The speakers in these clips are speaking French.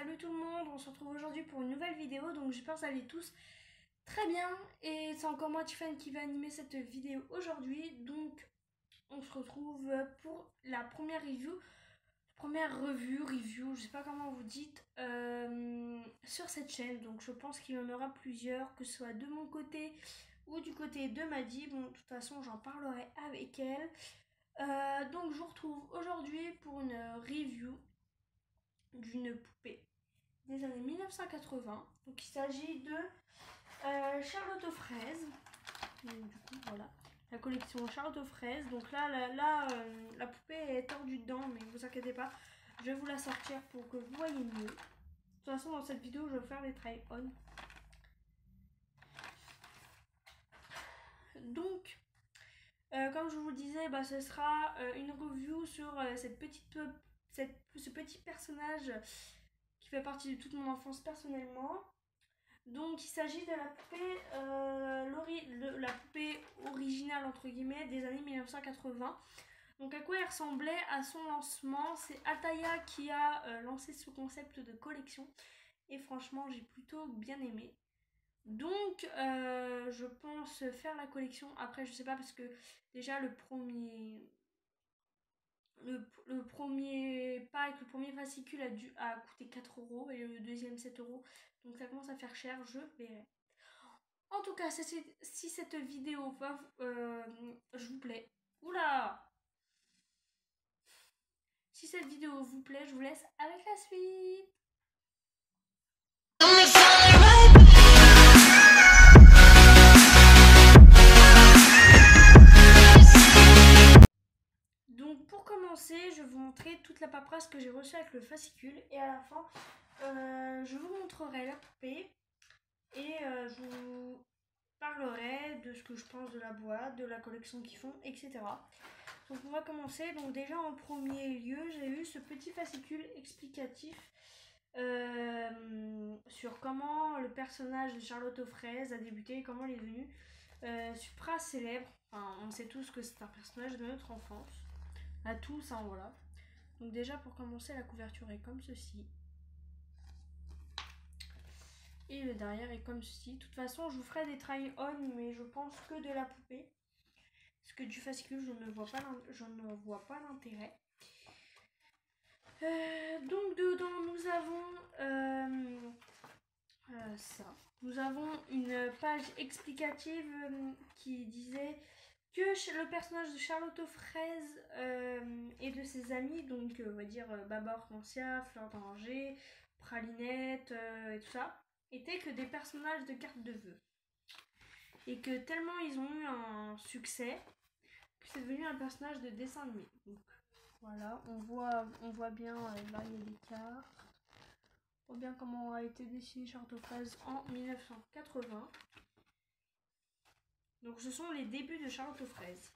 Salut tout le monde, on se retrouve aujourd'hui pour une nouvelle vidéo, donc j'espère que vous allez tous très bien. Et c'est encore moi Tiffany qui va animer cette vidéo aujourd'hui, donc on se retrouve pour la première review, je sais pas comment vous dites, sur cette chaîne. Donc je pense qu'il y en aura plusieurs, que ce soit de mon côté ou du côté de Maddy. Bon, de toute façon j'en parlerai avec elle. Donc je vous retrouve aujourd'hui pour une review d'une poupée des années 1980. Donc il s'agit de Charlotte aux fraises. Donc, du coup voilà, la collection Charlotte aux fraises. Donc là, la poupée est tordue dedans, mais ne vous inquiétez pas, je vais vous la sortir pour que vous voyez mieux. De toute façon dans cette vidéo je vais faire des try-on. Donc comme je vous le disais, ce sera une review sur ce petit personnage qui fait partie de toute mon enfance personnellement. Donc il s'agit de la poupée, la poupée originale entre guillemets des années 1980. Donc à quoi elle ressemblait à son lancement? C'est Ataya qui a lancé ce concept de collection et franchement j'ai plutôt bien aimé. Donc je pense faire la collection. Après je sais pas, parce que déjà le premier pack, le premier fascicule a coûté 4 € et le deuxième 7 €. Donc ça commence à faire cher, je verrai. En tout cas, si cette vidéo je vous plaît. Oula! Si cette vidéo vous plaît, je vous laisse avec la suite. Donc pour commencer, je vais vous montrer toute la paperasse que j'ai reçue avec le fascicule. Et à la fin, je vous montrerai la poupée. Et je vous parlerai de ce que je pense de la boîte, de la collection qu'ils font, etc. Donc on va commencer. Donc déjà en premier lieu, j'ai eu ce petit fascicule explicatif sur comment le personnage de Charlotte aux fraises a débuté, comment il est devenu supra célèbre. Enfin, on sait tous que c'est un personnage de notre enfance. À tous, hein, voilà. Donc déjà pour commencer, la couverture est comme ceci. Et le derrière est comme ceci. De toute façon, je vous ferai des try-on, mais je pense que de la poupée. Parce que du fascicule, je ne vois pas l'intérêt. Donc dedans, nous avons ça. Nous avons une page explicative qui disait que le personnage de Charlotte aux fraises et de ses amis, donc on va dire Baba Hortensia, Fleur d'Oranger, Pralinette et tout ça, étaient que des personnages de cartes de vœux. Et que tellement ils ont eu un succès, que c'est devenu un personnage de dessin animé. Donc voilà, on voit bien, là il y a des cartes. On voit bien comment a été dessiné Charlotte aux fraises en 1980. Donc ce sont les débuts de Charlotte aux fraises.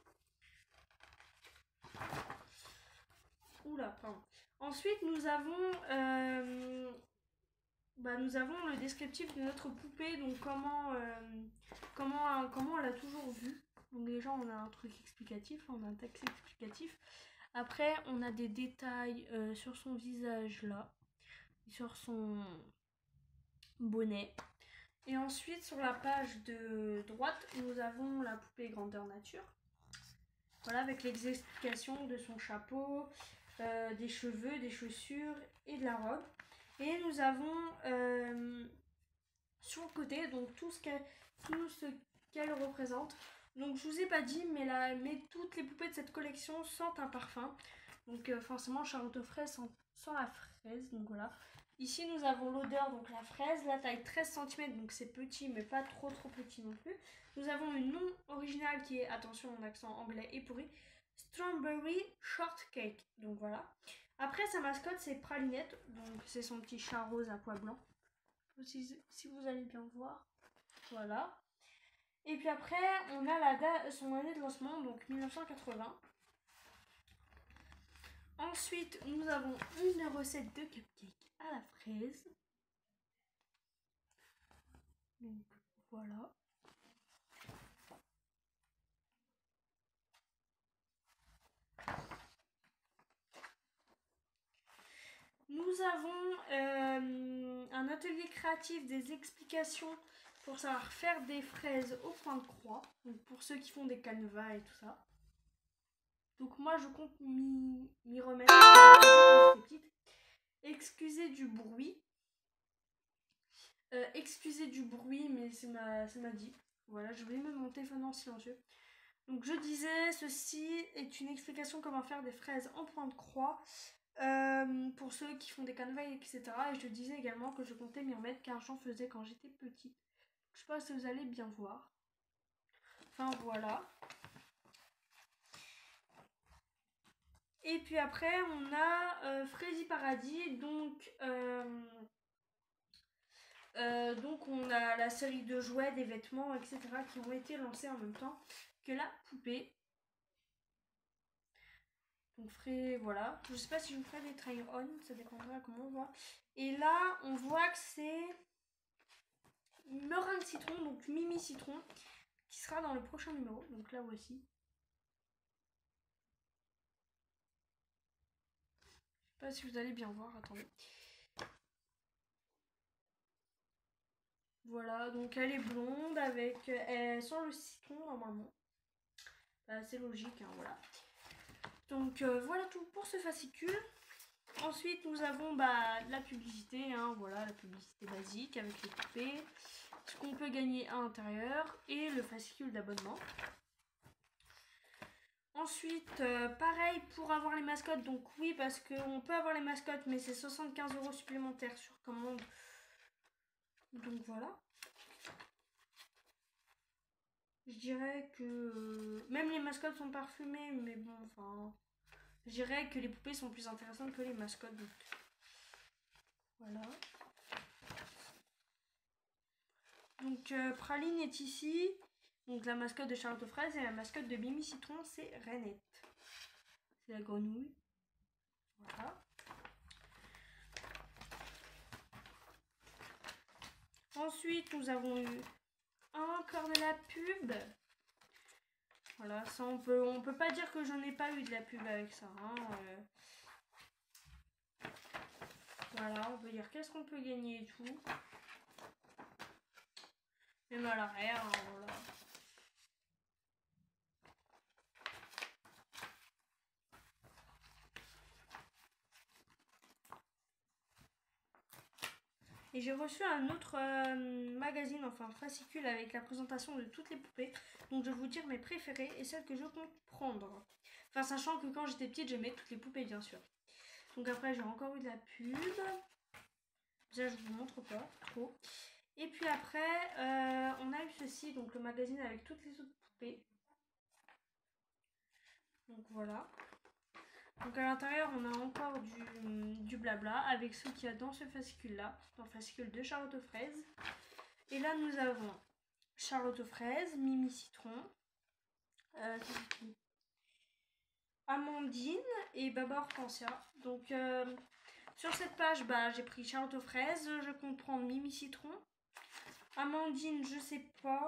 Oula, pardon. Ensuite nous avons le descriptif de notre poupée, donc comment on l'a toujours vue. Donc déjà on a un truc explicatif, on a un texte explicatif. Après on a des détails sur son visage là, sur son bonnet. Et ensuite sur la page de droite nous avons la poupée grandeur nature. Voilà, avec les explications de son chapeau, des cheveux, des chaussures et de la robe. Et nous avons sur le côté donc tout ce qu'elle représente. Donc je vous ai pas dit, mais toutes les poupées de cette collection sentent un parfum. Donc forcément Charlotte aux fraises sent la fraise. Donc voilà. Ici nous avons l'odeur, donc la fraise, la taille 13 cm, donc c'est petit mais pas trop petit non plus. Nous avons le nom original qui est, attention mon accent anglais est pourri, Strawberry Shortcake. Donc voilà. Après sa mascotte c'est Pralinette, donc c'est son petit chat rose à pois blanc. Si vous allez bien voir. Voilà. Et puis après on a son année de lancement, donc 1980. Ensuite nous avons une recette de cupcake à la fraise. Donc voilà. Nous avons un atelier créatif des explications pour savoir faire des fraises au point de croix. Donc pour ceux qui font des canevas et tout ça. Donc moi je compte m'y remettre quand j'étais petite. Excusez du bruit. Excusez du bruit, mais c'est ma dit. Voilà, je vais mettre mon téléphone en silencieux. Donc je disais, ceci est une explication comment faire des fraises en point de croix pour ceux qui font des canevas, etc. Et je disais également que je comptais m'y remettre car j'en faisais quand j'étais petite. Je sais pas si vous allez bien voir. Enfin voilà. Et puis après on a Freddy Paradis, donc on a la série de jouets, des vêtements, etc. qui ont été lancés en même temps que la poupée. Donc voilà. Je sais pas si je vous ferai des try on, ça dépendra comment on voit. Et là on voit que c'est Meringue Citron, donc Mimi Citron, qui sera dans le prochain numéro. Donc là voici. Je sais pas si vous allez bien voir, attendez. Voilà, donc elle est blonde avec... Elle sent le citron normalement. C'est logique, hein, voilà. Donc voilà tout pour ce fascicule. Ensuite nous avons la publicité, hein, voilà, la publicité basique avec les poupées, ce qu'on peut gagner à l'intérieur et le fascicule d'abonnement. Ensuite, pareil pour avoir les mascottes, donc oui parce qu'on peut avoir les mascottes mais c'est 75 € supplémentaires sur commande. Donc voilà. Je dirais que même les mascottes sont parfumées, mais bon, enfin, je dirais que les poupées sont plus intéressantes que les mascottes. Donc voilà. Donc Praline est ici, donc la mascotte de Charlotte aux fraises, et la mascotte de Mimi Citron, c'est Rainette. C'est la grenouille. Voilà. Ensuite, nous avons eu encore de la pub. Voilà, ça on peut pas dire que j'en ai pas eu de la pub avec ça. Hein. Voilà, on peut dire qu'est-ce qu'on peut gagner et tout. Même à l'arrière, hein, voilà. Et j'ai reçu un autre magazine, enfin fascicule avec la présentation de toutes les poupées. Donc je vais vous dire mes préférées et celles que je compte prendre. Enfin sachant que quand j'étais petite j'aimais toutes les poupées bien sûr. Donc après j'ai encore eu de la pub. Déjà je vous montre pas trop. Et puis après on a eu ceci, donc le magazine avec toutes les autres poupées. Donc voilà. Donc à l'intérieur on a encore du blabla avec ce qu'il y a dans ce fascicule là, dans le fascicule de Charlotte aux fraises. Et là nous avons Charlotte aux fraises, Mimi Citron, Amandine et Baba Hortensia. Donc sur cette page j'ai pris Charlotte aux fraises, je compte prendre Mimi Citron. Amandine je sais pas.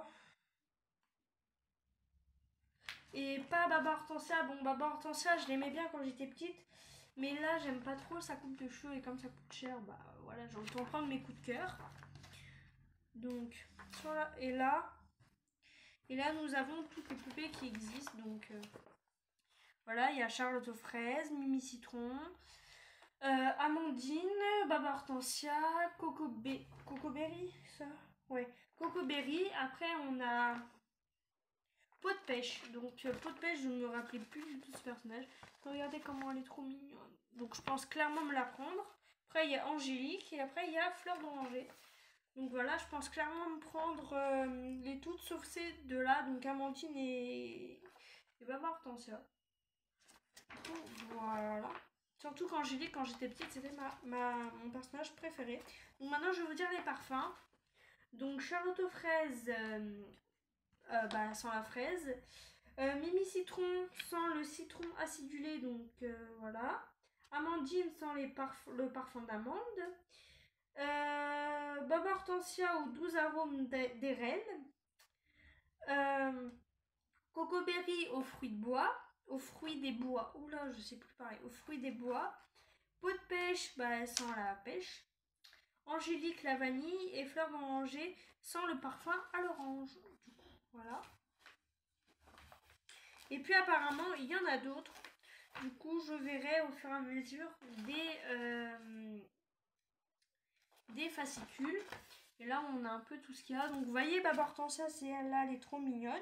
Et pas Baba Hortensia. Bon Baba Hortensia je l'aimais bien quand j'étais petite. Mais là, j'aime pas trop sa coupe de cheveux et comme ça coûte cher, voilà, j'ai autant prendre mes coups de cœur. Donc, voilà, et là, nous avons toutes les poupées qui existent. Donc, voilà, il y a Charlotte aux fraises, Mimi Citron, Amandine, Baba Hortensia, Cocoberry, ça? Ouais, Cocoberry. Après, on a Peau de pêche. Donc, Peau de pêche, je ne me rappelais plus du tout ce personnage. Regardez comment elle est trop mignonne. Donc, je pense clairement me la prendre. Après, il y a Angélique et après, il y a Fleur d'Oranger. Donc, voilà, je pense clairement me prendre les toutes sauf ces deux-là. Donc, Amandine et Baba Hortensia. Donc, voilà. Surtout qu'Angélique, quand j'étais petite, c'était mon personnage préféré. Donc, maintenant, je vais vous dire les parfums. Donc, Charlotte aux fraises... sans la fraise. Mimi Citron sans le citron acidulé, donc voilà. Amandine sans le parfum d'amande. Baba Hortensia aux 12 arômes des reines. Cocoberry aux fruits de bois. Aux fruits des bois. Oula, je sais plus pareil. Aux fruits des bois. Peau de pêche, bah, elle sent la pêche. Angélique, la vanille. Et fleur d'oranger sent le parfum à l'orange. Voilà. Et puis apparemment, il y en a d'autres. Du coup, je verrai au fur et à mesure des fascicules. Et là, on a un peu tout ce qu'il y a. Donc, vous voyez, Bab Hortensia, c'est elle-là, elle est trop mignonne.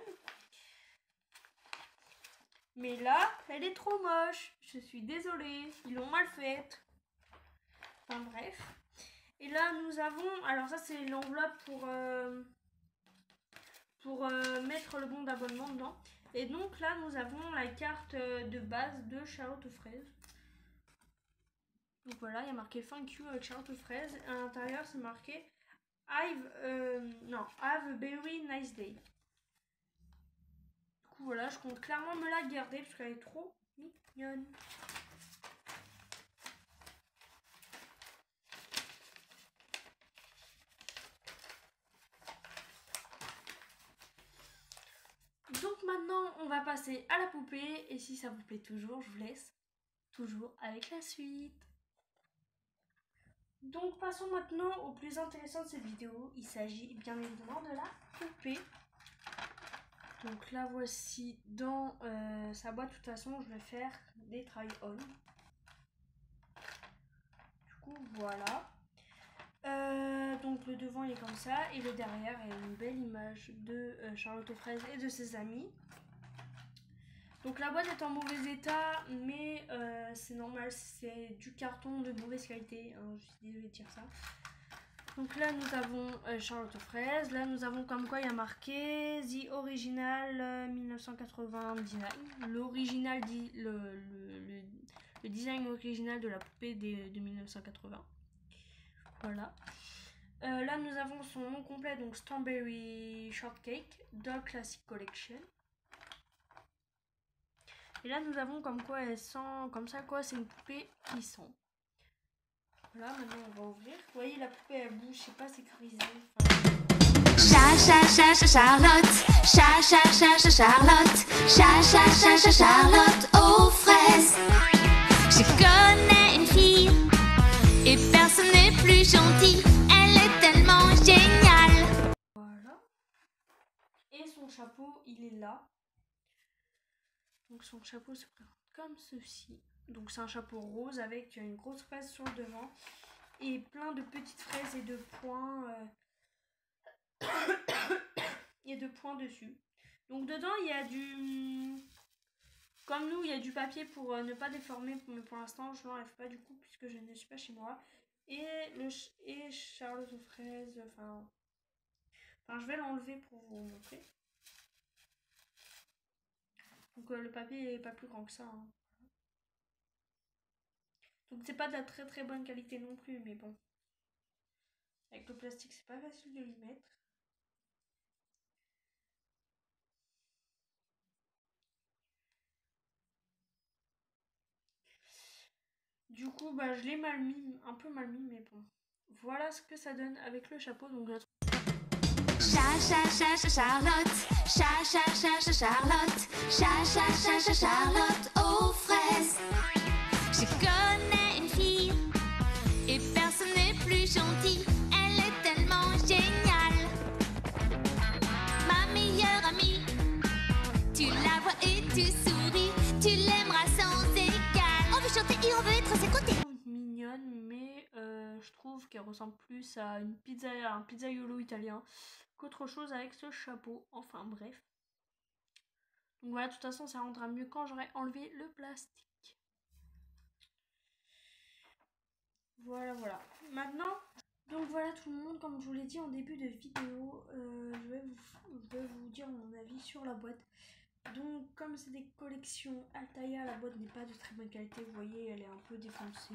Mais là, elle est trop moche. Je suis désolée. Ils l'ont mal faite. Enfin, bref. Et là, nous avons... Alors, ça, c'est l'enveloppe pour mettre le bon d'abonnement dedans. Et donc, là, nous avons la carte de base de Charlotte aux fraises. Donc, voilà, il y a marqué Thank you avec Charlotte aux fraises. À l'intérieur, c'est marqué Have a very nice day. Du coup, voilà, je compte clairement me la garder parce qu'elle est trop mignonne. Donc maintenant, on va passer à la poupée. Et si ça vous plaît toujours, je vous laisse toujours avec la suite. Donc passons maintenant au plus intéressant de cette vidéo. Il s'agit bien évidemment de la poupée. Donc la voici dans sa boîte. De toute façon, je vais faire des try-on. Du coup, voilà. Donc le devant il est comme ça. Et le derrière est une belle image de Charlotte aux fraises et de ses amis. Donc la boîte est en mauvais état, mais c'est normal, c'est du carton de mauvaise qualité, hein, je suis désolée de dire ça. Donc là nous avons Charlotte aux fraises, là nous avons comme quoi il y a marqué The Original 1980 Design, l'original, le design original de la poupée de 1980. Voilà. Là nous avons son nom complet, donc Strawberry Shortcake, Doll Classic Collection. Et là, nous avons comme quoi elle sent, comme ça, quoi, c'est une poupée qui sent. Voilà, maintenant on va ouvrir. Vous voyez, la poupée elle bouge, c'est pas sécurisé. Charlotte, Charlotte aux fraises. Je connais une fille et personne n'est plus gentil. Elle est tellement géniale. Voilà. Et son chapeau, il est là. Donc son chapeau se présente comme ceci. Donc c'est un chapeau rose avec une grosse fraise sur le devant et plein de petites fraises et de points et de points dessus. Donc dedans il y a du, comme nous il y a du papier pour ne pas déformer, mais pour l'instant je l'enlève pas du coup puisque je ne suis pas chez moi. Et Charlotte aux fraises, enfin je vais l'enlever pour vous montrer. Donc le papier est pas plus grand que ça. Hein. Donc c'est pas de la très très bonne qualité non plus, mais bon. Avec le plastique, c'est pas facile de l'y mettre. Du coup, bah, je l'ai mal mis, un peu mal mis, mais bon. Voilà ce que ça donne avec le chapeau. Donc la Charlotte aux fraises. Je connais une fille et personne n'est plus gentil. Elle est tellement géniale. Ma meilleure amie, tu la vois et tu souris, tu l'aimeras sans égal. On veut chanter et on veut être à ses côtés. Mignonne, mais je trouve qu'elle ressemble plus à un pizzaiolo italien qu'autre chose avec ce chapeau. Enfin bref. Donc voilà, de toute façon, ça rendra mieux quand j'aurai enlevé le plastique. Voilà. Maintenant, donc voilà tout le monde, comme je vous l'ai dit en début de vidéo, je vais vous dire mon avis sur la boîte. Donc comme c'est des collections Altaïa, la boîte n'est pas de très bonne qualité, vous voyez elle est un peu défoncée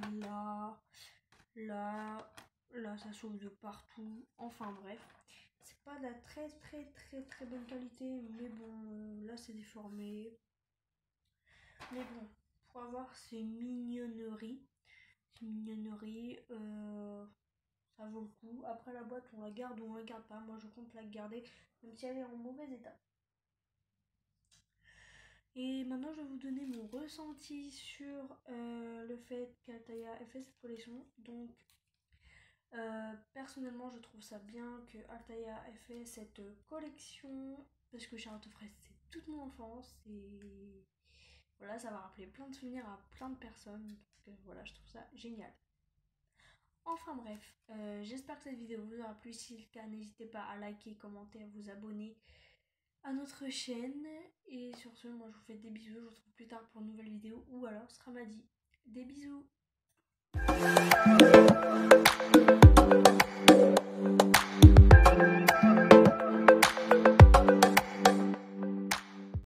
là ça sauve de partout, enfin bref. C'est pas de la très bonne qualité, mais bon là c'est déformé. Mais bon, pour avoir ces mignonneries, ça vaut le coup. Après la boîte on la garde ou on la garde pas, moi je compte la garder même si elle est en mauvais état. Et maintenant je vais vous donner mon ressenti sur le fait qu'Altaïa ait fait cette collection. Donc personnellement je trouve ça bien que Altaïa ait fait cette collection parce que Charlotte Fraise c'est toute mon enfance et voilà, ça va rappeler plein de souvenirs à plein de personnes. Donc voilà, je trouve ça génial. Enfin bref, j'espère que cette vidéo vous aura plu. Si c'est le cas, n'hésitez pas à liker, commenter, à vous abonner à notre chaîne. Et sur ce, moi je vous fais des bisous. Je vous retrouve plus tard pour une nouvelle vidéo ou alors ce sera mardi. Des bisous.